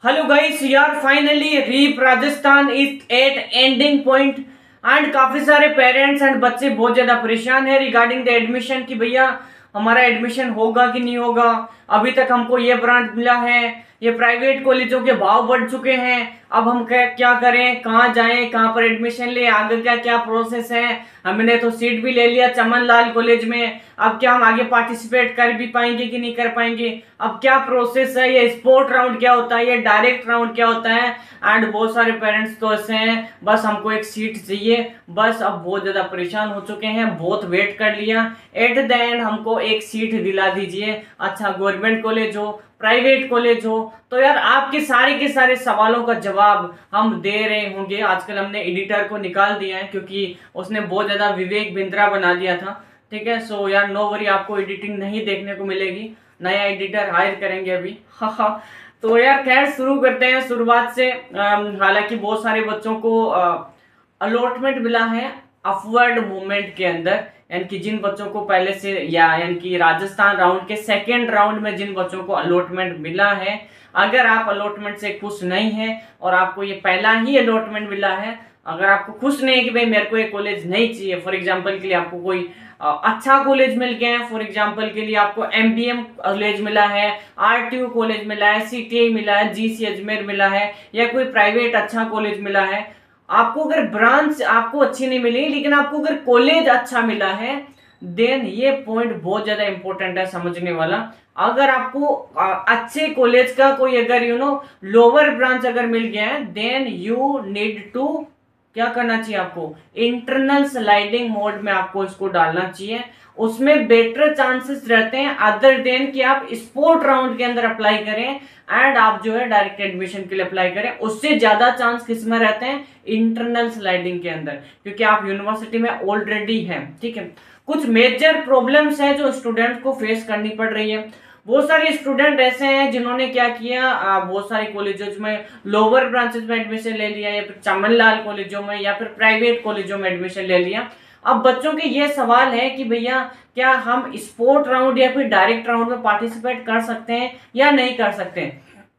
Hello guys यार, finally REAP Rajasthan is at ending point and काफी सारे पेरेंट्स एंड बच्चे बहुत ज्यादा परेशान है रिगार्डिंग द एडमिशन कि भैया हमारा एडमिशन होगा कि नहीं होगा। अभी तक हमको ये ब्रांच मिला है, ये प्राइवेट कॉलेजों के भाव बढ़ चुके हैं। अब हम क्या करें, कहाँ जाएं, कहाँ पर एडमिशन ले, आगे क्या क्या प्रोसेस है। हमने तो सीट भी ले लिया चमन लाल कॉलेज में, अब क्या हम आगे पार्टिसिपेट कर भी पाएंगे कि नहीं कर पाएंगे, अब क्या प्रोसेस है, ये स्पोर्ट राउंड क्या होता है, ये डायरेक्ट राउंड क्या होता है। एंड बहुत सारे पेरेंट्स तो ऐसे हैं बस हमको एक सीट चाहिए, बस अब बहुत ज्यादा परेशान हो चुके हैं, बहुत वेट कर लिया, एट द एंड हमको एक सीट दिला दीजिए। अच्छा गवर्नमेंट कॉलेज हो, प्राइवेट कॉलेज हो, तो यार आपके सारे के सारे सवालों का जवाब हम दे रहे होंगे। आजकल हमने एडिटर को निकाल दिया है क्योंकि उसने बहुत ज्यादा विवेक बिंद्रा बना दिया था। ठीक है, सो यार नो वरी, आपको एडिटिंग नहीं देखने को मिलेगी, नया एडिटर हायर करेंगे अभी। हाँ तो यार खैर शुरू करते हैं शुरुआत से। हालांकि बहुत सारे बच्चों को अलॉटमेंट मिला है अपवर्ड मूवमेंट के अंदर, यानी कि जिन बच्चों को पहले से यानी कि राजस्थान राउंड के सेकेंड राउंड में जिन बच्चों को अलॉटमेंट मिला है, अगर आप अलॉटमेंट से खुश नहीं है और आपको ये पहला ही अलॉटमेंट मिला है, अगर आपको खुश नहीं है कि भाई मेरे को ये कॉलेज नहीं चाहिए, फॉर एग्जांपल के लिए आपको कोई अच्छा कॉलेज मिल गया है, फॉर एग्जांपल के लिए आपको एमबीएम कॉलेज मिला है, आरटीयू कॉलेज मिला है, सीटीआई मिला है, जीसी अजमेर मिला है, या कोई प्राइवेट अच्छा कॉलेज मिला है, आपको अगर ब्रांच आपको अच्छी नहीं मिली लेकिन आपको अगर कॉलेज अच्छा मिला है, देन ये पॉइंट बहुत ज्यादा इंपॉर्टेंट है समझने वाला। अगर आपको अच्छे कॉलेज का कोई अगर लोअर ब्रांच अगर मिल गया है, देन यू नीड टू क्या करना चाहिए, आपको इंटरनल स्लाइडिंग मोड में आपको इसको डालना चाहिए। उसमें बेटर चांसेस रहते हैं अदर देन कि आप स्पोर्ट राउंड के अंदर अप्लाई करें एंड आप जो है डायरेक्ट एडमिशन के लिए अप्लाई करें। उससे ज्यादा चांस किस में रहते हैं, इंटरनल स्लाइडिंग के अंदर, क्योंकि आप यूनिवर्सिटी में ऑलरेडी हैं। ठीक है, कुछ मेजर प्रॉब्लम्स है जो स्टूडेंट को फेस करनी पड़ रही है। बहुत सारे स्टूडेंट ऐसे हैं जिन्होंने क्या किया, बहुत सारे कॉलेजों में लोअर ब्रांचेस में एडमिशन ले लिया, या फिर चमनलाल कॉलेजों में या फिर प्राइवेट कॉलेजों में एडमिशन ले लिया। अब बच्चों के ये सवाल है कि भैया क्या हम स्पोर्ट राउंड या फिर डायरेक्ट राउंड में पार्टिसिपेट कर सकते हैं या नहीं कर सकते हैं।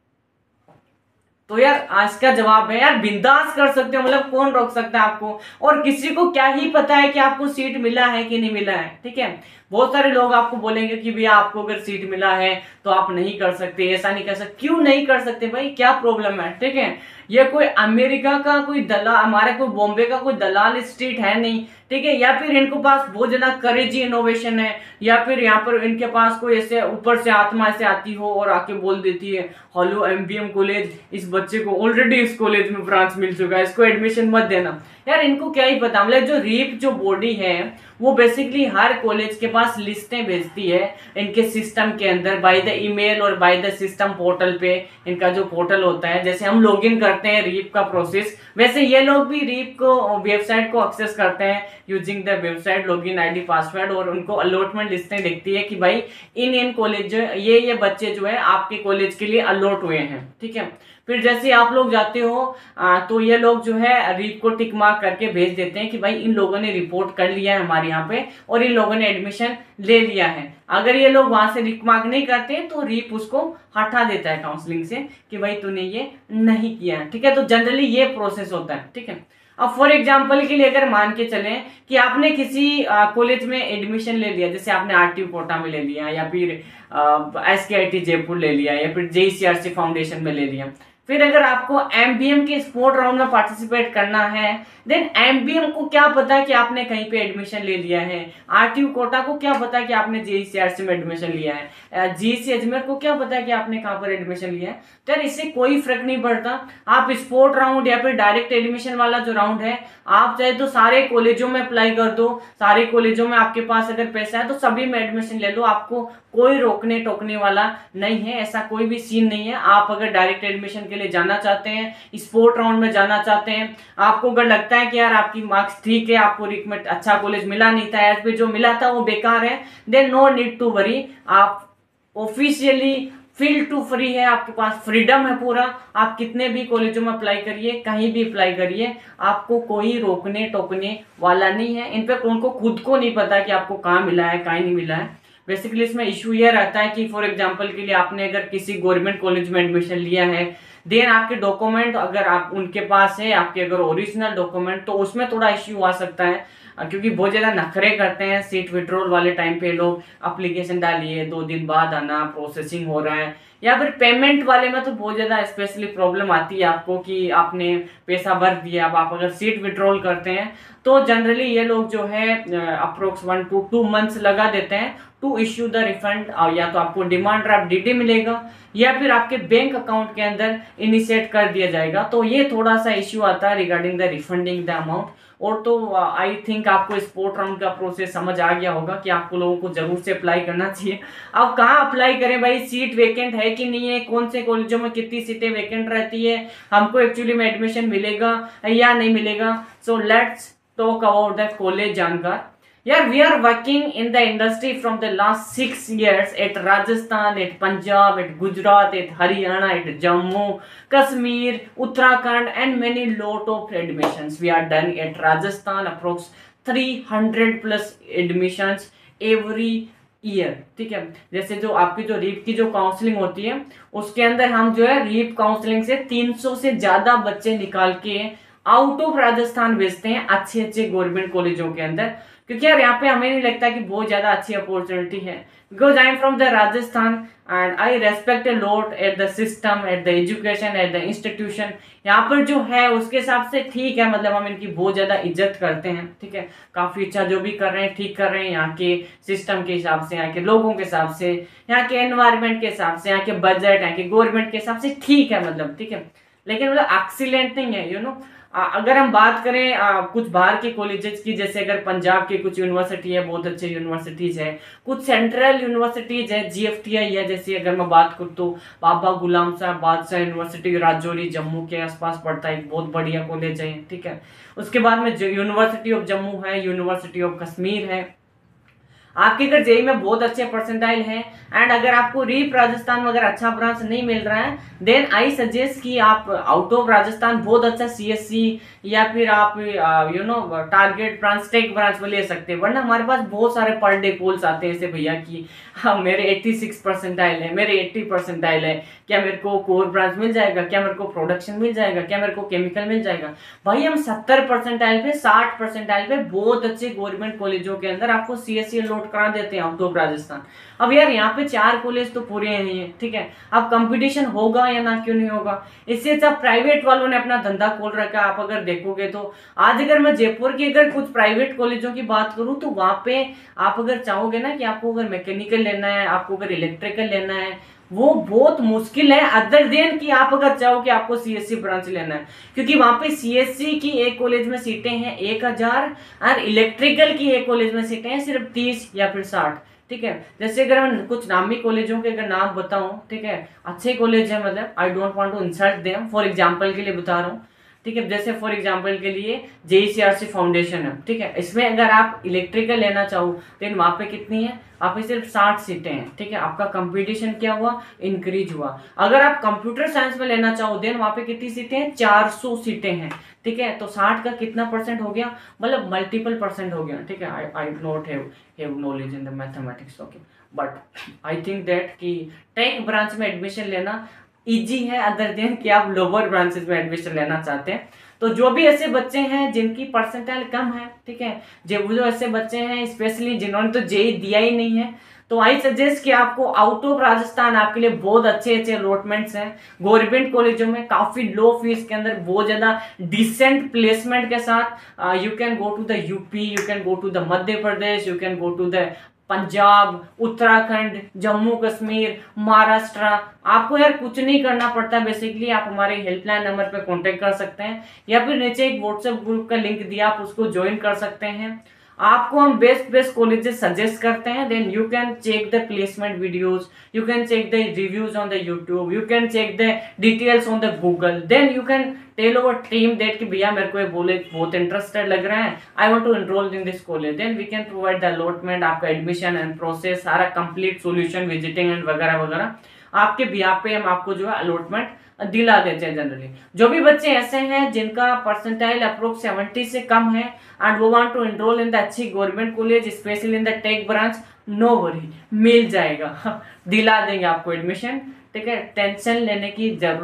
तो यार आज का जवाब है यार बिंदास कर सकते हो, मतलब कौन रोक सकता है आपको। और किसी को क्या ही पता है कि आपको सीट मिला है कि नहीं मिला है। ठीक है, बहुत सारे लोग आपको बोलेंगे कि भैया आपको अगर सीट मिला है तो आप नहीं कर सकते, ऐसा नहीं कर सकते। क्यों नहीं कर सकते भाई, क्या प्रॉब्लम है। ठीक है, ये कोई अमेरिका का कोई दलाल, हमारे कोई बॉम्बे का कोई दलाल स्ट्रीट है नहीं। ठीक है, या फिर इनको पास बहुत ज्यादा करेजी इनोवेशन है, या फिर यहाँ पर इनके पास कोई ऐसे ऊपर से आत्मा ऐसे आती हो और आके बोल देती है हेलो एमबीएम कॉलेज, इस बच्चे को ऑलरेडी इस कॉलेज में ब्रांच मिल चुका है, इसको एडमिशन मत देना। यार इनको क्या ही पता। मतलब जो रीप जो बॉडी है वो बेसिकली हर कॉलेज के पास लिस्टें भेजती है इनके सिस्टम के अंदर बाय द ईमेल और बाय द सिस्टम पोर्टल पे। इनका जो पोर्टल होता है, जैसे हम लॉगिन करते हैं रीप का प्रोसेस, वैसे ये लोग भी रीप को वेबसाइट को एक्सेस करते हैं using the website login ID password, और उनको अलॉटमेंट लिस्टें दिखती है कि भाई इन कॉलेज ये बच्चे जो है आपके कॉलेज के लिए अलॉट हुए हैं। ठीक है, फिर जैसे आप लोग जाते हो तो ये लोग जो है रीप को टिक मार्क करके भेज देते हैं कि भाई इन लोगों ने रिपोर्ट कर लिया है हमारे यहाँ पे और इन लोगों ने एडमिशन ले लिया है। अगर ये लोग वहां से टिक मार्क नहीं करते तो रीप उसको हटा देता है काउंसलिंग से कि भाई तूने ये नहीं किया है। ठीक है, तो जनरली ये प्रोसेस होता है। ठीक है, अब फॉर एग्जाम्पल के लिए अगर मान के चलें कि आपने किसी कॉलेज में एडमिशन ले लिया, जैसे आपने आरटीयू कोटा में ले लिया, या फिर एसकेआईटी जयपुर ले लिया, या फिर जेईसीआरसी फाउंडेशन में ले लिया, फिर अगर आपको एमबीएम के स्पोर्ट राउंड में पार्टिसिपेट करना है, देन एमबीएम को क्या पता कि आपने कहीं पे एडमिशन ले लिया है, आरटीयू कोटा को क्या पता कि आपने जेईसीआरसी में एडमिशन लिया है, जीसी अजमेर को क्या पता कि आपने कहां पर एडमिशन लिया है। तो इससे कोई फर्क नहीं पड़ता। आप स्पोर्ट राउंड या फिर डायरेक्ट एडमिशन वाला जो राउंड है, आप चाहे तो सारे कॉलेजों में अप्लाई कर दो, सारे कॉलेजों में आपके पास अगर पैसा है तो सभी में एडमिशन ले लो, आपको कोई रोकने टोकने वाला नहीं है, ऐसा कोई भी सीन नहीं है। आप अगर डायरेक्ट एडमिशन के लिए जाना चाहते हैं, स्पोर्ट राउंड में जाना चाहते हैं, आपको अगर लगता है कि यार आपकी मार्क्स ठीक है, आपको रीप में अच्छा कॉलेज मिला नहीं था, एज पे जो मिला था वो बेकार है, then no need to worry. आप ऑफिशियली फील टू फ्री है, आपके पास फ्रीडम है पूरा, आप कितने भी कॉलेजों में अप्लाई करिए, कहीं भी अप्लाई करिए, आपको कोई रोकने टोकने वाला नहीं है। इनफैक्ट उनको खुद को नहीं पता कि आपको कहाँ मिला है कहाँ नहीं मिला है। बेसिकली इसमें इशू ये रहता है कि फॉर एग्जांपल के लिए आपने अगर किसी गवर्नमेंट कॉलेज में एडमिशन लिया है, देन आपके डॉक्यूमेंट अगर आप उनके पास है, आपके अगर ओरिजिनल डॉक्यूमेंट, तो उसमें थोड़ा इश्यू आ सकता है, क्योंकि बहुत ज्यादा नखरे करते हैं सीट विड्रॉल वाले टाइम पे लोग। एप्लीकेशन डालिए 2 दिन बाद आना, प्रोसेसिंग हो रहा है, या फिर पेमेंट वाले में तो बहुत ज्यादा स्पेशली प्रॉब्लम आती है आपको कि आपने पैसा भर दिया। अब आप अगर सीट विड्रॉल करते हैं तो जनरली ये लोग जो है अप्रोक्स 1 to 2 months लगा देते हैं टू इश्यू द रिफंड। या तो आपको डिमांड ड्राफ्ट डीडी मिलेगा या फिर आपके बैंक अकाउंट के अंदर इनिशिएट कर दिया जाएगा। तो ये थोड़ा सा इश्यू आता है regarding the refunding the amount. और तो आई थिंक आपको स्पोर्ट राउंड का प्रोसेस समझ आ गया होगा कि आपको लोगों को जरूर से अप्लाई करना चाहिए। अब कहाँ अप्लाई करें भाई, सीट वेकेंट है कि नहीं है, कौन से कॉलेजों में कितनी सीटें वेकेंट रहती है, हमको एक्चुअली में एडमिशन मिलेगा या नहीं मिलेगा। So let's talk about the college Jaankar. Yeah, we are working in the industry from the last 6 years at Rajasthan, at Punjab, at Gujarat, at Haryana, at Jammu, Kashmir, Uttarakhand, and many lot of admissions. We are done at Rajasthan, approx 300 plus admissions every year. ठीक है, जैसे जो आपकी जो reap की जो counselling होती है उसके अंदर हम जो है रीप काउंसलिंग से 300 से ज्यादा बच्चे निकाल के आउट ऑफ राजस्थान भेजते हैं अच्छे अच्छे गवर्नमेंट कॉलेजों के अंदर। क्योंकि यार यहाँ पे हमें नहीं लगता कि बहुत ज्यादा अच्छी अपॉर्चुनिटी है, because I am from the Rajasthan and I respect a lot at the system, at the education, at the institution. यहाँ पर जो है उसके हिसाब से ठीक है, मतलब हम इनकी बहुत ज्यादा इज्जत करते हैं। ठीक है, काफी अच्छा जो भी कर रहे हैं ठीक कर रहे हैं, यहाँ के सिस्टम के हिसाब से, यहाँ के लोगों के हिसाब से, यहाँ के एनवायरमेंट के हिसाब से, यहाँ के बजट, यहाँ के गवर्नमेंट के हिसाब से ठीक है, मतलब ठीक है, लेकिन मतलब एक्सीलेंट नहीं है, यू नो। अगर हम बात करें कुछ बाहर के कॉलेजेस की, जैसे अगर पंजाब के कुछ यूनिवर्सिटी है, बहुत अच्छे यूनिवर्सिटीज है, कुछ सेंट्रल यूनिवर्सिटीज है, जीएफटीआई है, जैसे अगर मैं बात करूँ तो बाबा गुलाम साहब बादशाह यूनिवर्सिटी राजौरी जम्मू के आसपास पड़ता है, एक बहुत बढ़िया कॉलेज है। ठीक है, उसके बाद में यूनिवर्सिटी ऑफ जम्मू है, यूनिवर्सिटी ऑफ कश्मीर है। आपके अगर जेई में बहुत अच्छे परसेंटाइल हैं एंड अगर आपको रीप राजस्थान में अगर अच्छा ब्रांच नहीं मिल रहा है, देन आई सजेस्ट कि आप आउट ऑफ राजस्थान बहुत अच्छा सीएससी या फिर आप you know target branch, tech branch में ले सकते हैं। वरना हमारे पास बहुत सारे पर डे कॉल्स आते हैं ऐसे भैया कि हाँ मेरे 86 परसेंटाइल है, मेरे 80 परसेंटाइल है, क्या मेरे को कोर ब्रांच मिल जाएगा, क्या मेरे को प्रोडक्शन मिल जाएगा, क्या मेरे को केमिकल मिल जाएगा। भाई हम 70 परसेंटाइल पे, 60 परसेंटाइल पे बहुत अच्छे गवर्नमेंट कॉलेजों के अंदर आपको सीएससी लोड करा देते हैं आउट ऑफ राजस्थान। अब यार यहाँ पे 4 कॉलेज तो पूरे नहीं है। ठीक है, अब कंपटीशन होगा या ना, क्यों नहीं होगा। इससे अच्छा प्राइवेट वालों ने अपना धंधा खोल रखा है। आप अगर देखोगे तो आज अगर मैं जयपुर की अगर कुछ प्राइवेट कॉलेजों की बात करूं तो वहां पे आप अगर चाहोगे ना कि आपको अगर मैकेनिकल लेना है, आपको अगर इलेक्ट्रिकल लेना है, वो बहुत मुश्किल है, अदर देन कि आप अगर चाहो कि आपको सीएससी ब्रांच लेना है, क्योंकि वहां पे सीएससी की एक कॉलेज में सीटें हैं 1000 और इलेक्ट्रिकल की एक कॉलेज में सीटें हैं सिर्फ 30 या फिर 60। ठीक है, जैसे अगर मैं कुछ नामी कॉलेजों के अगर नाम बताऊं, ठीक है, अच्छे कॉलेज है, मतलब I don't want to insult them, for example के लिए बता रहा हूं। ठीक है, जैसे फॉर एग्जांपल के लिए जेईसीआरसी फाउंडेशन है। ठीक है, इसमें अगर आप इलेक्ट्रिकल लेना चाहो तो वहां पे कितनी है, आप सिर्फ 60 सीटें हैं। ठीक है, आपका कंपटीशन क्या हुआ, इंक्रीज हुआ। अगर आप कंप्यूटर साइंस में लेना चाहो देन वहां पे कितनी सीटें हैं, 400 सीटें हैं। ठीक है, तो 60 का कितना परसेंट हो गया, मतलब मल्टीपल परसेंट हो गया। ठीक है, I not have knowledge in the mathematics, okay, but I think that कि टेक ब्रांच में एडमिशन लेना इजी है, अदर देन कि आप लोअर ब्रांचेस में एडमिशन लेना चाहते हैं। तो जो भी ऐसे बच्चे हैं जिनकी परसेंटाइल कम है, ठीक है, जो ऐसे बच्चे हैं स्पेशली जिन्होंने तो जेई दिया ही नहीं है, तो आई सजेस्ट कि आपको आउट ऑफ राजस्थान आपके लिए बहुत अच्छे अच्छे अलॉटमेंट्स हैं गवर्नमेंट कॉलेजों में, काफी लो फीस के अंदर बहुत ज्यादा डिसेंट प्लेसमेंट के साथ। You can go to the UP, you can go to the Madhya Pradesh, you can go to the Punjab, Uttarakhand, Jammu Kashmir, Maharashtra. आपको यार कुछ नहीं करना पड़ता, बेसिकली आप हमारे हेल्पलाइन नंबर पे कांटेक्ट कर सकते हैं या फिर नीचे एक व्हाट्सएप ग्रुप का लिंक दिया, आप उसको ज्वाइन कर सकते हैं। आपको हम बेस्ट कॉलेजेस सजेस्ट करते हैं, then you can check the placement videos, you can check the reviews on the YouTube, you can check the details on the Google, then you can tell our team that कि भैया मेरे को ये college बहुत interested लग रहा है, I want to enrol in this college, then we can provide the allotment, आपका एडमिशन एंड प्रोसेस सारा कंप्लीट सॉल्यूशन, विजिटिंग एंड वगैरह वगैरह आपके बिहाफ पे हम आपको जो है अलॉटमेंट दिला देते हैं। जनरली जो भी बच्चे ऐसे हैं जिनका परसेंटाइल अप्रोक्स 70 से कम है एंड वो want to enrol in the अच्छी government college specially in the tech branch, no worry, मिल जाएगा दिला देंगे आपको एडमिशन। ठीक है, टेंशन लेने की जरूरत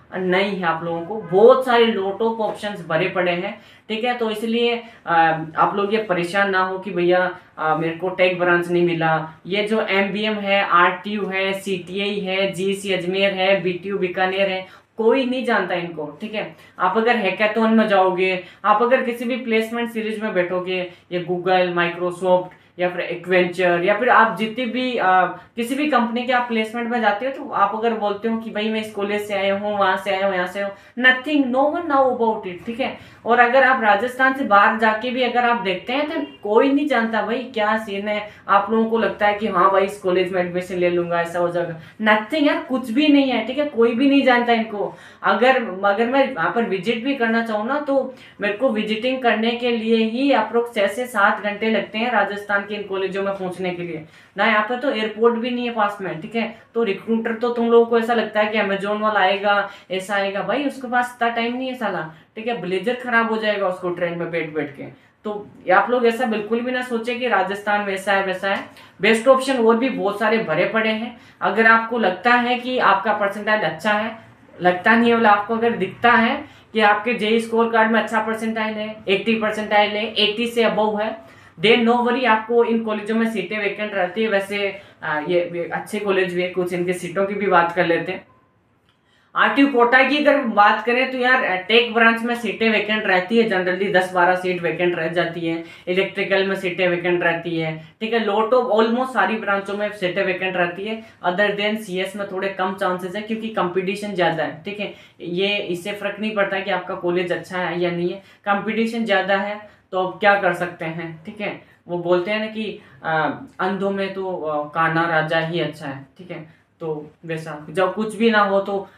नहीं है आप लोगों को, बहुत सारे लॉट ऑफ ऑप्शंस भरे पड़े हैं, ठीक है। तो इसलिए आप लोग ये परेशान ना हो कि भैया मेरे को टेक ब्रांच नहीं मिला। ये जो एमबीएम है, आरटीयू है, सीटीआई है, जीसी अजमेर है, बीटीयू बीकानेर है, कोई नहीं जानता इनको, ठीक है। आप अगर हैकाथॉन में जाओगे, आप अगर किसी भी प्लेसमेंट सीरीज में बैठोगे, ये गूगल, माइक्रोसॉफ्ट या फिर एक्वेंचर या फिर आप जितनी भी किसी भी कंपनी के आप प्लेसमेंट में जाते हो, तो आप अगर बोलते हो कि भाई मैं इस कॉलेज से आया हूँ, वहां से आया हूँ, यहाँ से हूँ, nothing, no one now about it, ठीक है। और अगर आप राजस्थान से बाहर जाके भी अगर आप देखते हैं तो कोई नहीं जानता भाई क्या सीन है। आप लोगों को लगता है कि हाँ भाई इस कॉलेज में एडमिशन ले लूंगा, ऐसा हो जाएगा, नथिंग यार, कुछ भी नहीं है, ठीक है। कोई भी नहीं जानता इनको। अगर मैं यहाँ पर विजिट भी करना चाहूँ ना, तो मेरे को विजिटिंग करने के लिए ही अप्रोक्स 6 से 7 घंटे लगते हैं राजस्थान के इन कॉलेजों में पहुंचने के लिए ना। यहाँ पे तो एयरपोर्ट भी नहीं है पास में, ठीक है। तो रिक्रूटर तो तुम लोगों को ऐसा लगता है कि अमेजोन वाला आएगा, ऐसा आएगा, भाई उसके पास इतना टाइम नहीं है साला, ठीक है। ब्लेजर खराब हो जाएगा उसको ट्रेन में बैठ बैठ के। तो आप लोग ऐसा बिल्कुल भी ना सोचे कि राजस्थान वैसा है वैसा है। बेस्ट ऑप्शन और भी बहुत सारे भरे पड़े हैं। अगर आपको लगता है कि आपका परसेंटाइल अच्छा है, लगता नहीं है बोला, आपको अगर दिखता है कि आपके जेई स्कोर कार्ड में अच्छा परसेंटाइल है, 80 परसेंटाइल है, 80 से अबव है, देन नो वरी, आपको इन कॉलेजों में सीटें वैकेंट रहती है। वैसे ये अच्छे कॉलेज भी है, कुछ इनके सीटों की भी बात कर लेते हैं। आरटीयू कोटा की अगर बात करें तो यार टेक ब्रांच में सीटें वैकेंट रहती है, जनरली 10-12 सीट वैकेंट रह जाती है। इलेक्ट्रिकल में सीटें वैकेंट रहती है, ठीक है। लॉट ऑफ ऑलमोस्ट सारी ब्रांचों में सीटें वैकेंट रहती है। अदर देन सीएस में थोड़े कम चांसेस है, क्योंकि कंपटीशन ज्यादा है, ठीक है। ये इससे फर्क नहीं पड़ता कि आपका कॉलेज अच्छा है या नहीं है, कंपटीशन ज्यादा है तो अब क्या कर सकते हैं, ठीक है। वो बोलते हैं ना कि अंधों में तो कान्हा राजा ही अच्छा है, ठीक है। तो वैसा जब कुछ भी ना हो तो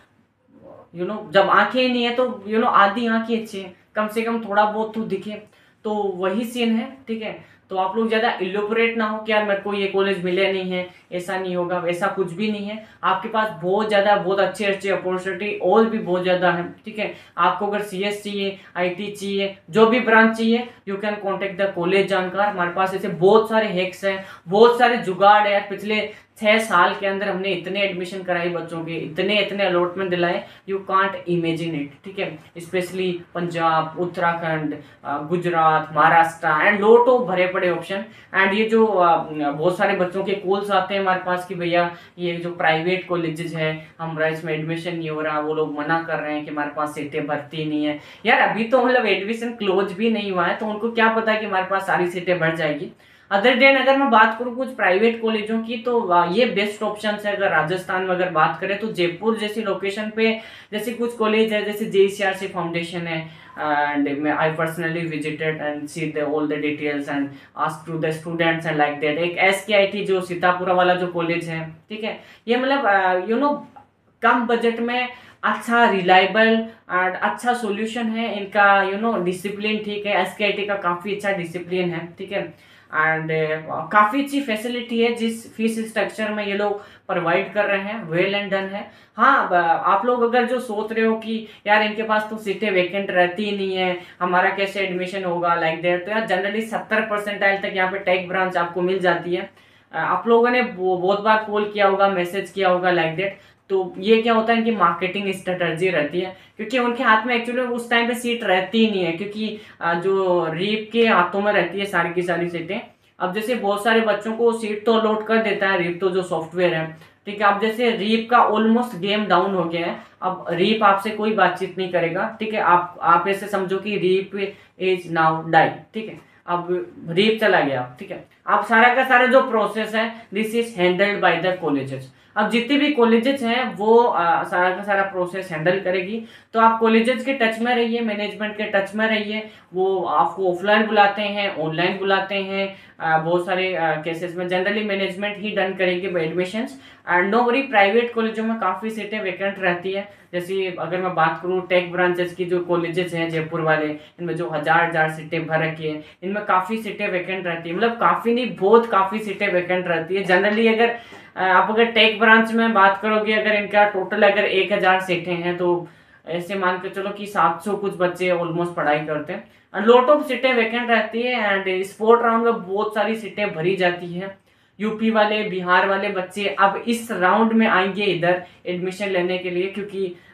जब आंखें नहीं है तो आधी आंखें अच्छी है, कम से कम थोड़ा बहुत तो दिखे, तो वही सीन है, ठीक है। तो आप लोग ज्यादा इलोबरेट ना हो कि यार मेरे को ये कॉलेज मिले नहीं है, ऐसा नहीं होगा, वैसा कुछ भी नहीं है। आपके पास बहुत ज्यादा बहुत अच्छी अच्छी अपॉर्चुनिटी और भी बहुत ज्यादा है, ठीक है। आपको अगर सीएस चाहिए, आईटी चाहिए, जो भी ब्रांच चाहिए, you can contact the college Jaankar. हमारे पास ऐसे बहुत सारे हैक्स हैं, बहुत सारे जुगाड़ है यार। पिछले 6 साल के अंदर हमने इतने एडमिशन कराए बच्चों के, इतने इतने अलॉटमेंट दिलाए, यू कांट इमेजिन इट, ठीक है। Specially Punjab, Uttarakhand, Gujarat, Maharashtra and lot of भरे पड़े ऑप्शन। एंड ये जो बहुत सारे बच्चों के कॉल्स आते हैं हमारे पास कि भैया ये जो प्राइवेट कॉलेजेस है हमारा इसमें एडमिशन नहीं हो रहा, वो लोग मना कर रहे हैं कि हमारे पास सीटें भरती नहीं है। यार अभी तो मतलब एडमिशन क्लोज भी नहीं हुआ है, तो उनको क्या पता है कि हमारे पास सारी सीटें भर जाएगी। अदर देन अगर मैं बात करूं कुछ प्राइवेट कॉलेजों की, तो ये बेस्ट ऑप्शन है। अगर राजस्थान में अगर बात करें तो जयपुर जैसी लोकेशन पे जैसे कुछ कॉलेज है, जैसे जेसीआरसी फाउंडेशन है, and I personally visited and see all the details and ask to the students and like that। एक SKIT जो सीतापुरा वाला जो कॉलेज है, ठीक है, ये मतलब कम बजट में अच्छा रिलायबल और अच्छा सॉल्यूशन है इनका। डिसिप्लिन ठीक है, SKIT का काफी अच्छा डिसिप्लिन है, ठीक है। एंड काफी अच्छी फैसिलिटी है जिस फीस स्ट्रक्चर में ये लोग प्रोवाइड कर रहे हैं, वेल एंड डन है। हाँ, आप लोग अगर जो सोच रहे हो कि यार इनके पास तो सीटें वैकेंट रहती ही नहीं है, हमारा कैसे एडमिशन होगा लाइक दैट, तो यार जनरली 70% तक यहाँ पे टेक ब्रांच आपको मिल जाती है। आप लोगों ने बहुत बार कॉल किया होगा, मैसेज किया होगा लाइक दैट। तो ये क्या होता है, इनकी मार्केटिंग स्ट्रेटजी रहती है, क्योंकि उनके हाथ में एक्चुअली उस टाइम पे सीट रहती ही नहीं है, क्योंकि जो रीप के हाथों में रहती है सारी की सारी सीटें। अब जैसे बहुत सारे बच्चों को सीट तो अलॉट कर देता है रीप, तो जो सॉफ्टवेयर है, ठीक है। अब जैसे रीप का ऑलमोस्ट गेम डाउन हो गया है, अब रीप आपसे कोई बातचीत नहीं करेगा, ठीक है। आप ऐसे समझो कि रीप इज नाउ डाई, ठीक है। अब रीप चला गया, ठीक है। अब सारा का सारा जो प्रोसेस है this is handled by the colleges. अब जितने भी कॉलेजेस हैं वो सारा का सारा प्रोसेस हैंडल करेगी। तो आप कॉलेजेस के टच में रहिए, मैनेजमेंट के टच में रहिए। वो आपको ऑफलाइन बुलाते हैं, ऑनलाइन बुलाते हैं, बहुत सारे केसेस में जनरली मैनेजमेंट ही डन करेंगे admissions. And no worry, private कॉलेजों में काफी सीटें वैकेंट रहती है। जैसे अगर मैं बात करूँ टेक ब्रांचेस की जो कॉलेजेस हैं जयपुर वाले, इनमें जो हजार सीटें भर रखी है, इनमें काफी सीटें वैकेंट रहती है। मतलब काफी नहीं, बहुत काफी सीटें वैकेंट रहती है। जनरली अगर आप अगर टेक ब्रांच में बात करोगे, अगर इनका टोटल अगर 1000 सीटें हैं, तो ऐसे मान के चलो कि 700 कुछ बच्चे ऑलमोस्ट पढ़ाई करते हैं। लॉट ऑफ सीटें वैकेंट रहती है एंड स्पोर्ट राउंड में बहुत सारी सीटें भरी जाती है। यूपी वाले, बिहार वाले बच्चे अब इस राउंड में आएंगे इधर एडमिशन लेने के लिए, क्योंकि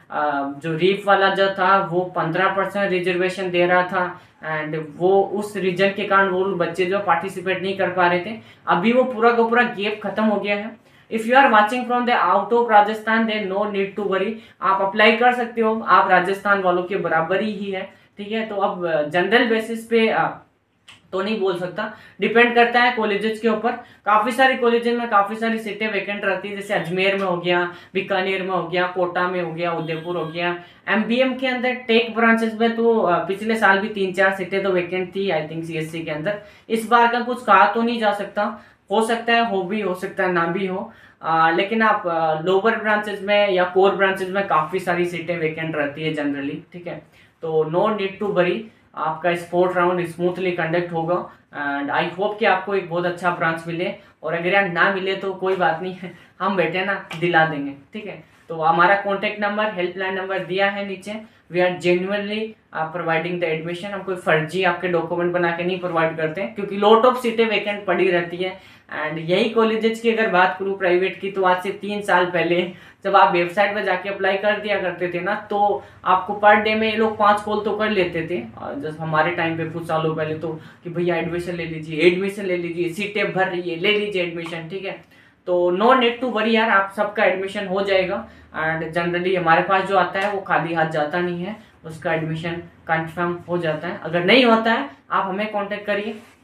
जो रीफ वाला जो था वो 15% रिजर्वेशन दे रहा था, एंड वो उस रीजन के कारण वो बच्चे जो पार्टिसिपेट नहीं कर पा रहे थे। अभी वो पूरा का पूरा गैप खत्म हो गया है। If you are watching from the out of Rajasthan then no need to worry, आप अप्लाई कर सकते हो, आप राजस्थान वालों के बराबर ही है, ठीक है। तो अब जनरल बेसिस पे तो नहीं बोल सकता, डिपेंड करता है कॉलेजेस के ऊपर। काफी सारे कॉलेजेस में काफी सारी सीटें वैकेंट रहती है, जैसे अजमेर में हो गया, बीकानेर में हो गया, कोटा में हो गया, उदयपुर हो गया। एमबीएम के अंदर टेक ब्रांचेस में तो पिछले साल भी 3-4 सीटें तो वैकेंट थी आई थिंक सीएससी के अंदर। इस बार का कुछ कहा तो नहीं जा सकता, हो सकता है हो भी हो सकता है ना भी हो, लेकिन आप लोअर ब्रांचेस में या कोर ब्रांचेस में काफी सारी सीटें वैकेंट रहती है जनरली, ठीक है। तो नो नीड टू वरी, आपका स्पोर्ट राउंड स्मूथली कंडक्ट होगा, एंड आई होप कि आपको एक बहुत अच्छा ब्रांच मिले, और अगर यार ना मिले तो कोई बात नहीं है, हम बैठे ना, दिला देंगे, ठीक है। तो हमारा कॉन्टेक्ट नंबर, हेल्पलाइन नंबर दिया है नीचे। We are genuinely providing the admission, हम कोई फर्जी आपके डॉक्यूमेंट बना के नहीं प्रोवाइड करते हैं, क्योंकि लॉट ऑफ सीटें वैकेंट पड़ी रहती है। एंड यही कॉलेजेस की अगर बात करूँ प्राइवेट की, तो आज से 3 साल पहले जब आप वेबसाइट पर जाके अप्लाई कर दिया करते थे ना, तो आपको पर डे में ये लोग 5 कॉल तो कर लेते थे, जब हमारे टाइम पे कुछ सालों पहले तो, कि भैया एडमिशन ले लीजिए, एडमिशन ले लीजिए, सीटें भर रही है, ले लीजिए एडमिशन, ठीक है। तो नो नीड टू वरी यार, आप सबका एडमिशन हो जाएगा। एंड जनरली हमारे पास जो आता है वो खाली हाथ जाता नहीं है, उसका एडमिशन कंफर्म हो जाता है। अगर नहीं होता है आप हमें कांटेक्ट करिए,